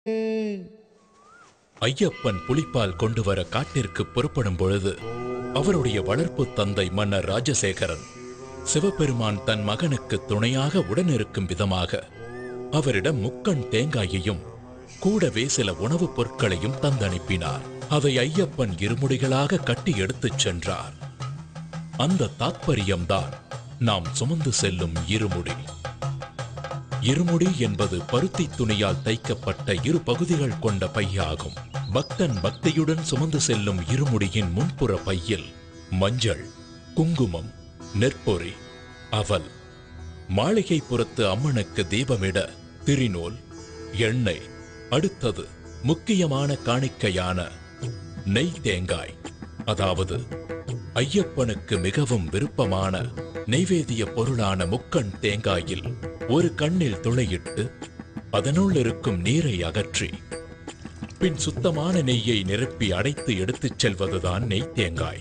ஐயப்பன் புலிப்பால் கொண்டு வர காட்டிற்கு புறப்படும் பொழுது அவருடைய வளர்ப்பு தந்தை மன்னர் ராஜசேகரன் சிவபெருமான் தன் மகனுக்கு துணையாக உடனிருக்கும் விதமாக அவரிடம் முக்கண் தேங்காயையும் கூடவே சில உணவுப் பொருட்களையும் தந்தனுப்பினார். அதை ஐயப்பன் இருமுடிகளாக கட்டி எடுத்துச் சென்றார். அந்த தாத்பரியம்தான் நாம் சுமந்து செல்லும் இருமுடி. இருமுடி என்பது பருத்தி துணியால் தைக்கப்பட்ட இரு பகுதிகள் கொண்ட பையாகும். பக்தன் பக்தியுடன் சுமந்து செல்லும் இருமுடியின் முன்புற பையில் மஞ்சள், குங்குமம், நெற்பொறி, அவல், மாளிகை புறத்து அம்மனுக்கு தீபமிட திரிநூல், எண்ணெய், அடுத்தது முக்கியமான காணிக்கையான நெய் தேங்காய், அதாவது ஐயப்பனுக்கு மிகவும் விருப்பமான நெய்வேதிய பொருளான முக்கண் தேங்காயில் ஒரு கண்ணில் துளையிட்டு அதனுள் இருக்கும் நீரை அகற்றி பின் சுத்தமான நெய்யை நிரப்பி அடைத்து எடுத்துச் செல்வதுதான் நெய் தேங்காய்.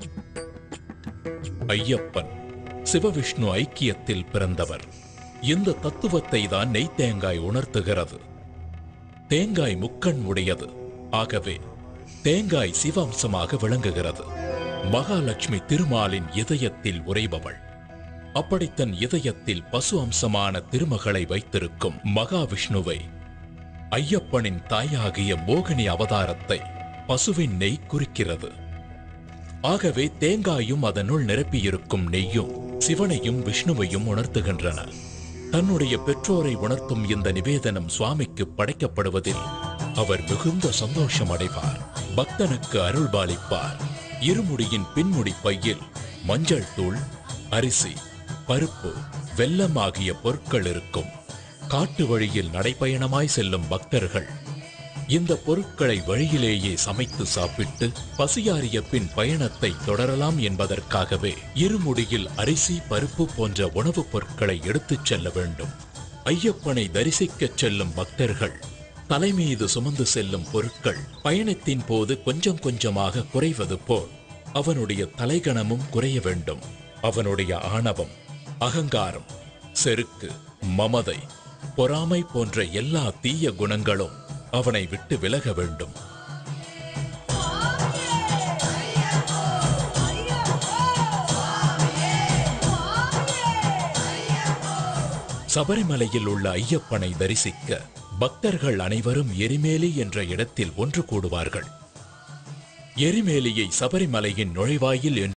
ஐயப்பன் சிவவிஷ்ணு ஐக்கியத்தில் பிறந்தவர். இந்த தத்துவத்தை தான் நெய் தேங்காய் உணர்த்துகிறது. தேங்காய் முக்கண் உடையது. ஆகவே தேங்காய் சிவாம்சமாக விளங்குகிறது. மகாலட்சுமி திருமாலின் இதயத்தில் உறைபவள். அப்படி தன் இதயத்தில் பசு அம்சமான திருமகளை வைத்திருக்கும் மகாவிஷ்ணுவை ஐயப்பனின் தாயாகிய மோகினி அவதாரத்தை பசுவின் நெய் குறிக்கிறது. ஆகவே தேங்காயும் அதனுள் நிரப்பியிருக்கும் நெய்யும் சிவனையும் விஷ்ணுவையும் உணர்த்துகின்றன. தன்னுடைய பெற்றோரை உணர்த்தும் இந்த நிவேதனம் சுவாமிக்கு படைக்கப்படுவதில் அவர் மிகுந்த சந்தோஷம் அடைவார். பக்தனுக்கு அருள்பாலிப்பார். இருமுடியின் பின்முடி பையில் மஞ்சள் தூள், அரிசி, பருப்பு, வெல்லம் ஆகிய பொருட்கள் இருக்கும். காட்டு வழியில் நடைபயணமாய் செல்லும் பக்தர்கள் இந்த பொருட்களை வழியிலேயே சமைத்து சாப்பிட்டு பசியாறிய பின் பயணத்தை தொடரலாம் என்பதற்காகவே இருமுடியில் அரிசி, பருப்பு போன்ற உணவுப் பொருட்களை எடுத்துச் செல்ல வேண்டும். ஐயப்பனை தரிசிக்கச் செல்லும் பக்தர்கள் தலைமீது சுமந்து செல்லும் பொருட்கள் பயணத்தின் போது கொஞ்சம் கொஞ்சமாக குறைவது போல் அவனுடைய தலைகணமும் குறைய வேண்டும். அவனுடைய ஆணவம், அகங்காரம், செருக்கு, மமதை, பொறாமை போன்ற எல்லா தீய குணங்களும் அவனை விட்டு விலக வேண்டும். சபரிமலையில் உள்ள ஐயப்பனை தரிசிக்க பக்தர்கள் அனைவரும் எரிமேலி என்ற இடத்தில் ஒன்று கூடுவார்கள். எரிமேலியை சபரிமலையின் நுழைவாயில்